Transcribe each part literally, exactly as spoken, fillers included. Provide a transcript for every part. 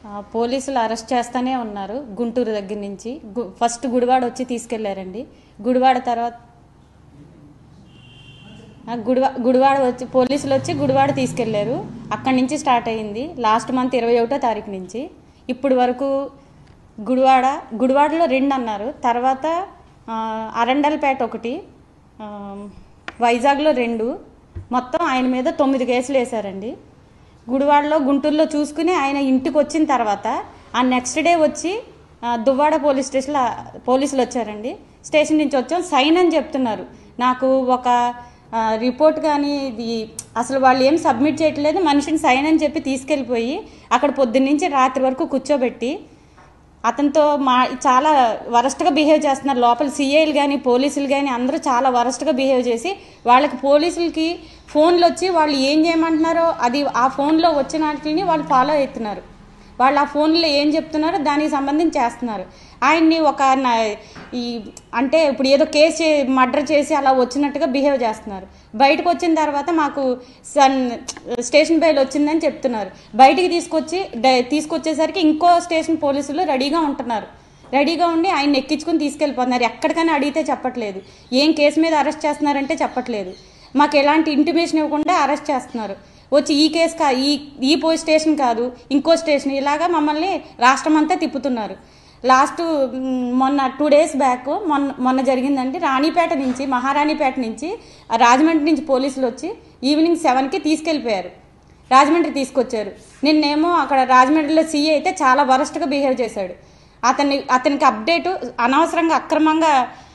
పోలీసులు అరెస్ట్ చేస్తూనే ఉన్నారు. గుంటూరు దగ్గర నుంచి ఫస్ట్ గుడివాడ వచ్చి తీసుకెళ్లారండి. గుడివాడ తర్వాత గుడివా గుడివాడ వచ్చి పోలీసులు వచ్చి గుడివాడ తీసుకెళ్లారు. అక్కడి నుంచి స్టార్ట్ అయ్యింది. లాస్ట్ మంత్ ఇరవై ఒకటో తారీఖు నుంచి ఇప్పుడు వరకు గుడివాడ గుడివాడలో రెండు అన్నారు. తర్వాత అరండల్పేట ఒకటి, వైజాగ్లో రెండు, మొత్తం ఆయన మీద తొమ్మిది కేసులు వేశారండి. గుడివాడలో గుంటూరులో చూసుకుని ఆయన ఇంటికి వచ్చిన తర్వాత ఆ నెక్స్ట్ డే వచ్చి దువ్వాడ పోలీస్ స్టేషన్లో పోలీసులు వచ్చారండి. స్టేషన్ నుంచి వచ్చాం సైన్ అని చెప్తున్నారు. నాకు ఒక రిపోర్ట్ కానీ ఇది అసలు వాళ్ళు ఏం సబ్మిట్ చేయట్లేదు. మనిషిని సైన్ అని చెప్పి తీసుకెళ్ళిపోయి అక్కడ పొద్దున్నుంచి రాత్రి వరకు కూర్చోబెట్టి అతనితో మా చాలా వరస్ట్గా బిహేవ్ చేస్తున్నారు. లోపల సిఐలు కానీ పోలీసులు కానీ అందరూ చాలా వరస్ట్గా బిహేవ్ చేసి వాళ్ళకి పోలీసులకి ఫోన్లు వచ్చి వాళ్ళు ఏం చేయమంటున్నారో అది ఆ ఫోన్లో వచ్చిన వాటిని వాళ్ళు ఫాలో అవుతున్నారు. వాళ్ళు ఆ ఫోన్లో ఏం చెప్తున్నారో దానికి సంబంధించి చేస్తున్నారు. ఆయన్ని ఒక ఈ అంటే ఇప్పుడు ఏదో కేసు మర్డర్ చేసి అలా వచ్చినట్టుగా బిహేవ్ చేస్తున్నారు. బయటకు వచ్చిన తర్వాత మాకు సన్ స్టేషన్ బెయిల్ వచ్చిందని చెప్తున్నారు. బయటికి తీసుకొచ్చి తీసుకొచ్చేసరికి ఇంకో స్టేషన్ పోలీసులు రెడీగా ఉంటున్నారు. రెడీగా ఉండి ఆయన ఎక్కించుకుని తీసుకెళ్ళిపోతున్నారు. ఎక్కడికైనా అడిగితే చెప్పట్లేదు. ఏం కేసు మీద అరెస్ట్ చేస్తున్నారంటే చెప్పట్లేదు. మాకు ఎలాంటి ఇంటిమేషన్ ఇవ్వకుండా అరెస్ట్ చేస్తున్నారు. వచ్చి ఈ కేసు కా ఈ ఈ పోలీస్ స్టేషన్ కాదు ఇంకో స్టేషన్ ఇలాగా మమ్మల్ని రాష్ట్రం అంతా తిప్పుతున్నారు. లాస్ట్ మొన్న టూ డేస్ బ్యాక్ మొన్న మొన్న జరిగిందండి. రాణిపేట నుంచి మహారాణిపేట నుంచి రాజమండ్రి నుంచి పోలీసులు వచ్చి ఈవినింగ్ సెవెన్కి తీసుకెళ్ళిపోయారు. రాజమండ్రి తీసుకొచ్చారు. నిన్నేమో అక్కడ రాజమండ్రిలో సీఏ అయితే చాలా వరస్ట్గా బిహేవ్ చేశాడు. అతన్ని అతనికి అప్డేటు అనవసరంగా అక్రమంగా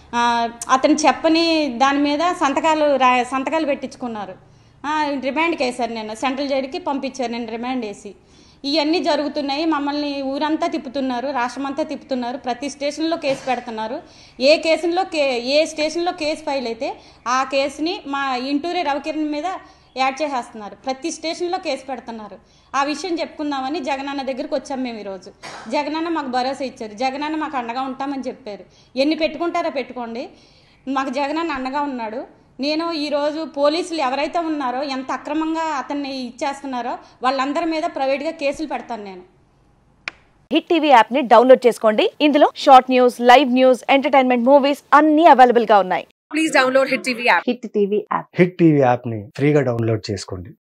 అతను చెప్పని దాని మీద సంతకాలు రా సంతకాలు పెట్టించుకున్నారు. రిమాండ్కి వేశారు. నేను సెంట్రల్ జైలుకి పంపించారు. నేను రిమాండ్ వేసి ఇవన్నీ జరుగుతున్నాయి. మమ్మల్ని ఊరంతా తిప్పుతున్నారు, రాష్ట్రం అంతా తిప్పుతున్నారు. ప్రతి స్టేషన్లో కేసు పెడుతున్నారు. ఏ కేసులో కే ఏ స్టేషన్లో కేసు ఫైల్ అయితే ఆ కేసుని మా ఇంటూరి రవికిరణ్ మీద యాడ్ చేసేస్తున్నారు. ప్రతి స్టేషన్లో కేసు పెడుతున్నారు. ఆ విషయం చెప్పుకుందామని జగనన్న దగ్గరికి వచ్చాం మేము ఈరోజు. జగనన్న మాకు భరోసా ఇచ్చారు. జగనన్న మాకు అండగా ఉంటామని చెప్పారు. ఎన్ని పెట్టుకుంటారో పెట్టుకోండి, మాకు జగనన్న అండగా ఉన్నాడు. నేను ఈరోజు పోలీసులు ఎవరైతే ఉన్నారో ఎంత అక్రమంగా అతన్ని ఇచ్చేస్తున్నారో వాళ్ళందరి మీద ప్రైవేట్గా కేసులు పెడతాను నేను. హిట్ టీవీ యాప్ ని డౌన్లోడ్ చేసుకోండి. ఇందులో short news, live news, entertainment movies అన్ని అవైలబుల్ గా ఉన్నాయి. Please download Hit TV app. Hit TV app Hit TV app ని ఫ్రీగా డౌన్లోడ్ చేసుకోండి.